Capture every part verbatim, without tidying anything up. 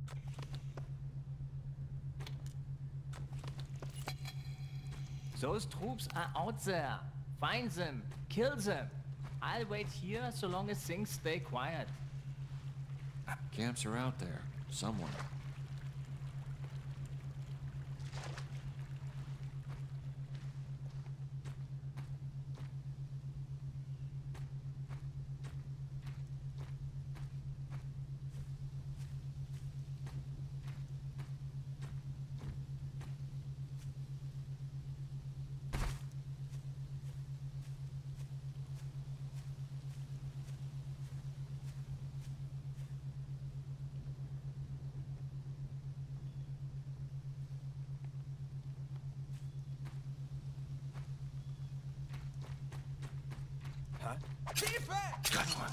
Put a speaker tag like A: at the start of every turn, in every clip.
A: Those troops are out there. Find them. Kill them. I'll wait here so long as things stay quiet.
B: Camps are out there, somewhere.
C: Got one.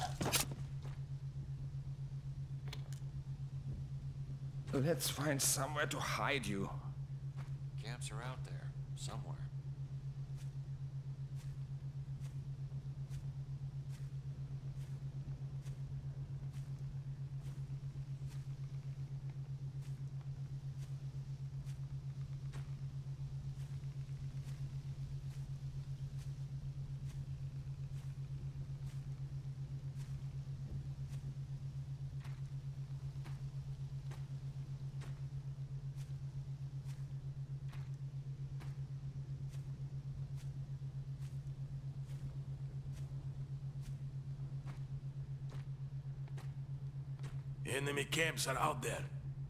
C: Let's find somewhere to hide you.
B: Camps are out there, somewhere.
D: Enemy camps are out there.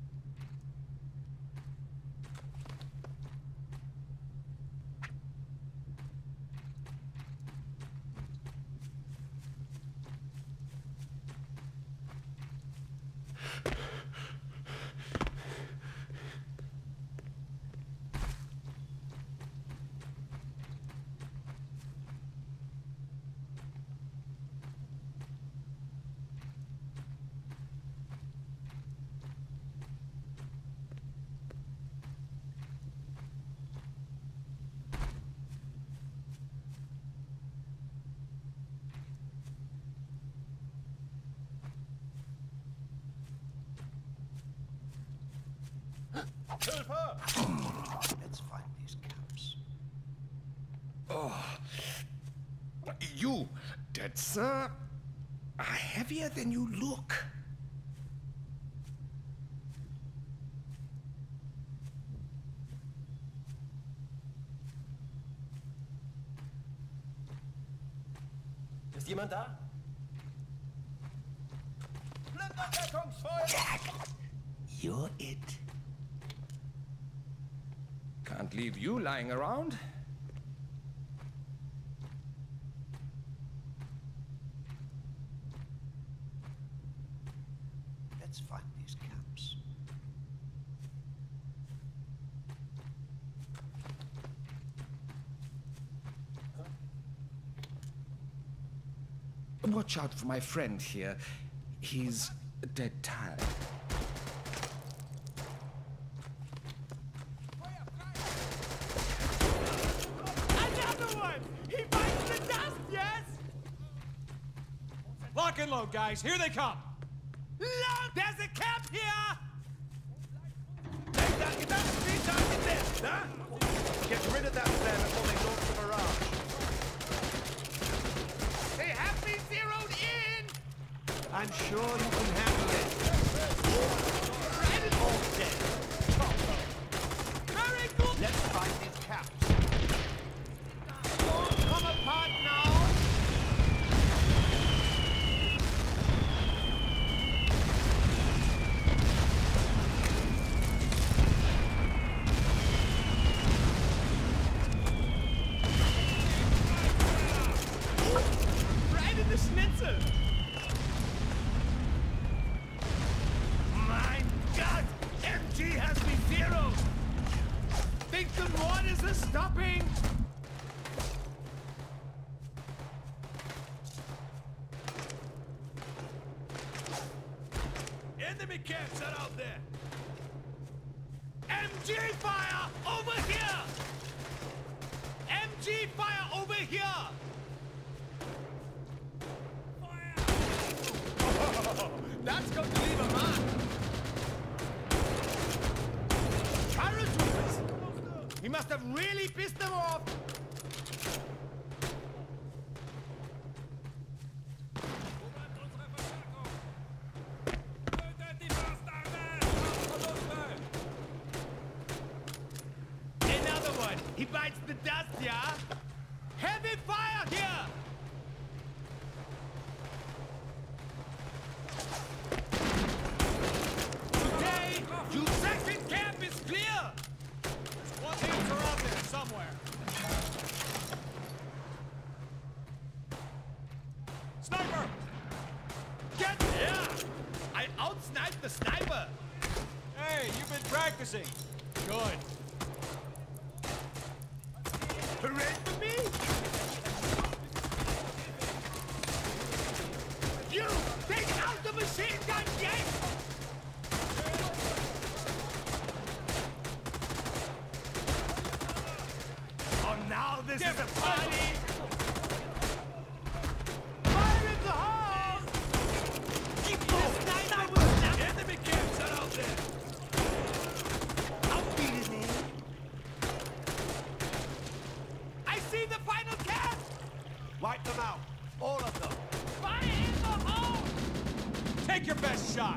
E: Let's find these camps.
C: Oh, you, that's uh, heavier than you look.
E: Ist jemand da?
C: Jack, you're it. Can't leave you lying around.
E: Let's find these camps.
C: Watch out for my friend here. He's dead tired.
F: Another one! He bites the dust, yes?
G: Lock and load, guys. Here they come.
F: Load! There's a camp here! Take that, get that speed target there, huh?
E: Get rid of that there before they launch the barrage.
F: They have me zeroed in!
E: I'm sure you can handle it.
F: Right and all dead. Very good!
E: Let's find these camps.
F: Come apart now! Right in the schnitzel! My God! M G has me zeroed! Think the mortars are stopping? Enemy camps are out there! M G fire over here! M G fire over here! Fire! Oh, that's going to leave a mark! must have really pissed them off. Another one. He bites the dust, yeah? Heavy fire here! Today, your second camp is clear!
G: One hands are out there somewhere. Sniper!
F: Get here! I outsniped the sniper!
G: Hey, you've been practicing. Good.
F: Hooray for me! You! Take out the machine gun gate! Oh, now this is a party! Fire in the hole! Keep the sniper with the enemy camps are out there! I'll beat his name. I see the final cast!
E: Wipe them out. All of them.
F: Fire in the hole!
G: Take your best shot.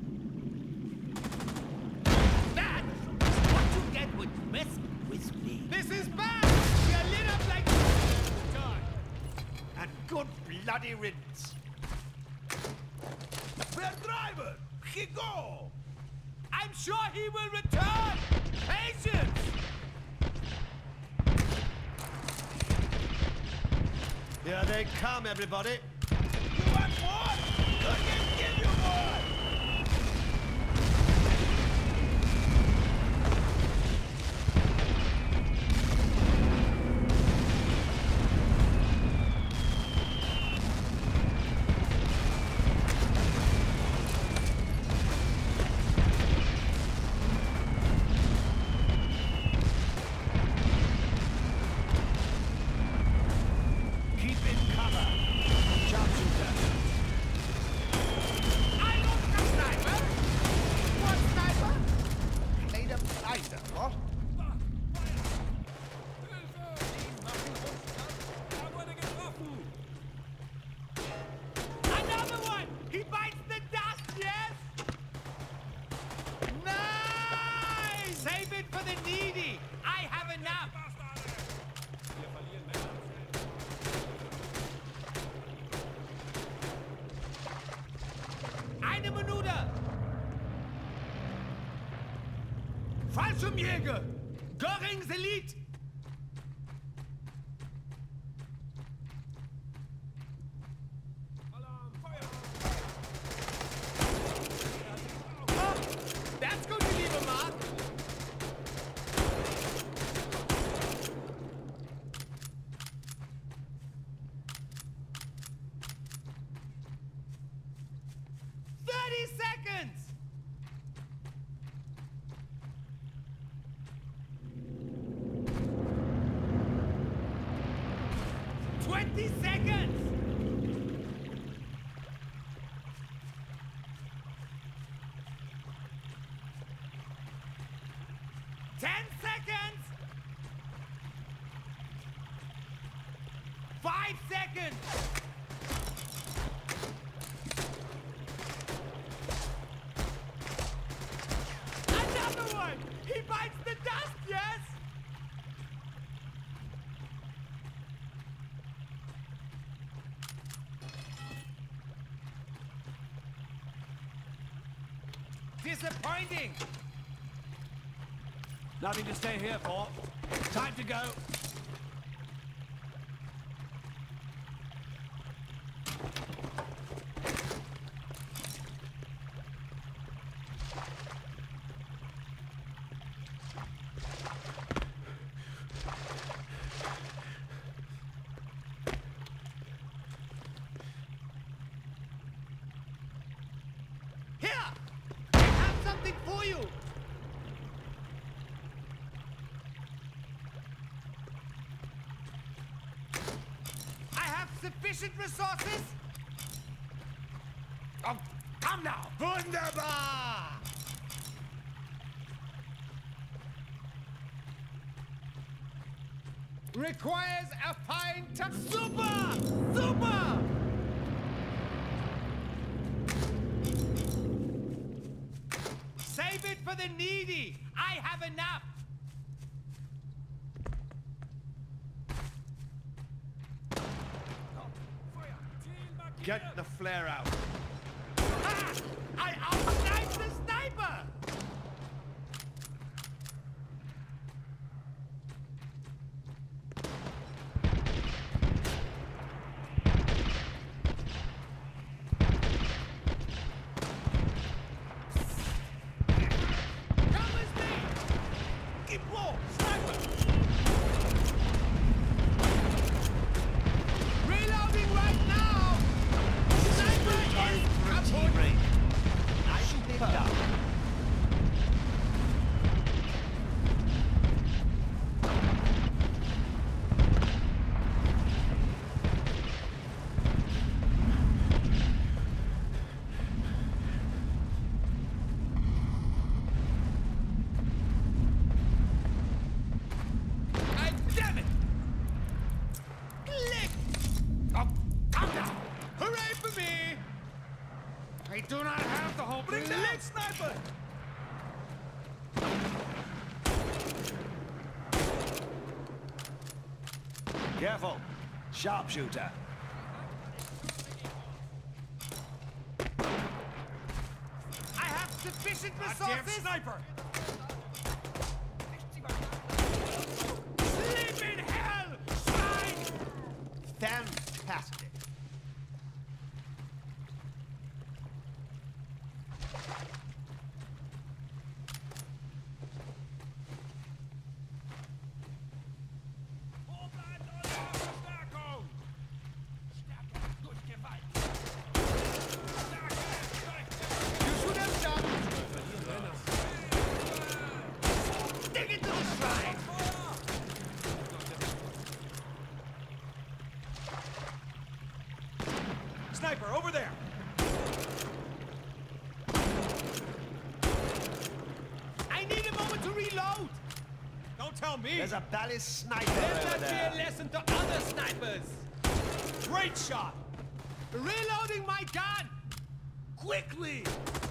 F: That is what you get when you mess with me. This is bad! You're lit up like...
G: Done.
E: And good bloody riddance.
F: Their driver! He go! I'm sure he will return! Patience!
E: Here they come, everybody.
F: You want more? I can give you more!
E: Keep in cover. Sharpshooter.
F: I look the sniper! What sniper?
E: Made a blighter, what?
F: Another one! He bites the dust, yes? Nice! Save it for the needy! I have enough! Eine Minute! Fallschirmjäger! Görings Elite! Oh, that's going to leave a mark! Thirty seconds! Twenty seconds! Ten seconds! Five seconds! Another one! He bites the dust, yes? Disappointing!
E: Nothing to stay here for. Time to go.
F: Here! I have something for you! I have sufficient resources? Oh, come now! Wunderbar!
E: requires a fine touch.
F: Super! Super!
E: Save it for the needy. I have enough. Get the flare out.
F: Ah! I outsniped the sniper! Come with me! Keep low! Sniper! Reloading right now! Sniper is kaput! I shoot it down. Ah, damn it! Click! Oh, calm down! Hooray for me! I do not have the whole Bring down! Lit sniper!
E: Careful. Sharpshooter.
F: I have sufficient
E: Goddamn
F: resources!
E: sniper!
F: Sleep in hell, swine!
E: Fantastic.
F: You should have done. Dig into the shrine!
E: Sniper, over there!
F: I need a moment to reload!
E: Don't tell me! There's a ballast sniper
F: Let
E: over
F: that be a
E: there.
F: lesson to other snipers!
E: Great shot!
F: Reloading my gun! Quickly!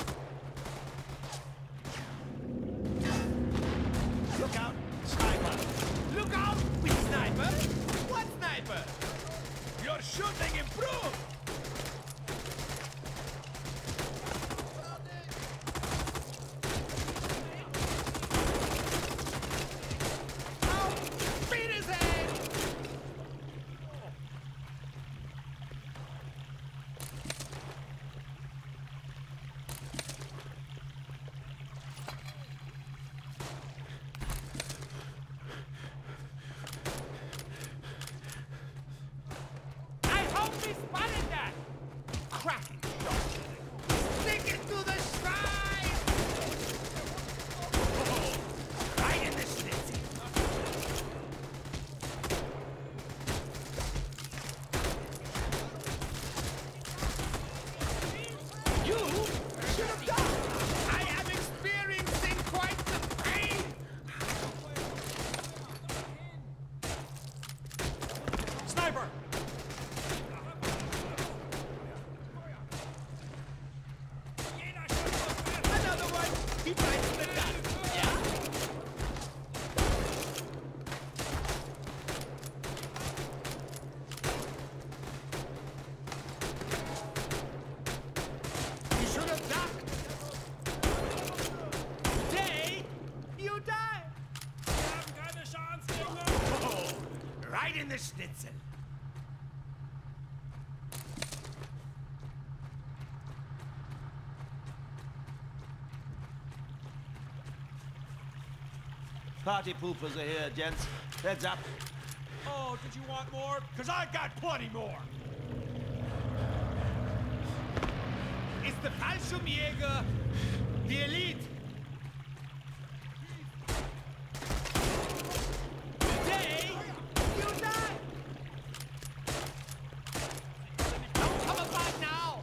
E: Look out, sniper!
F: Look out, we sniper! What sniper? Your shooting improved! Oh, beat his head! I hope he spotted that! Cracking shot! Stick it to the shrine! Right in the schnitzel! You should have done! I am experiencing quite the pain!
E: Sniper!
F: Another one! He bites the dust! Yeah? You should have ducked! Today, you die! Oh, right in the schnitzel!
E: Party poopers are here, gents. Heads up.
G: Oh, did you want more? Because I got plenty more.
F: It's the Fallschirmjäger, the elite. Today, you die. Don't come apart now.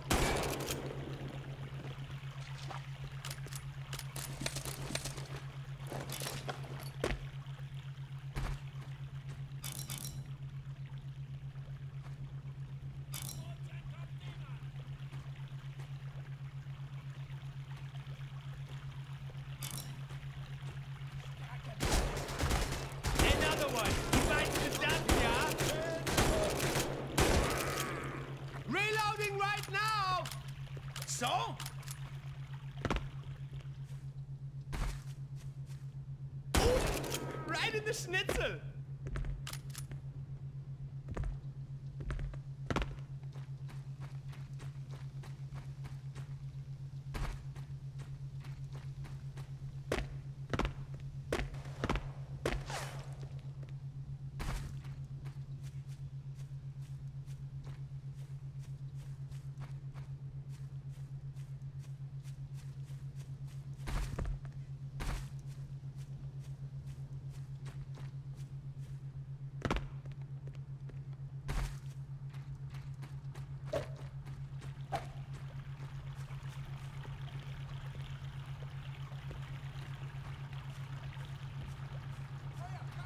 E: right in the schnitzel.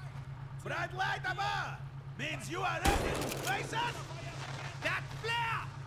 D: Bright light above! Means you are ready to face us?
E: That flare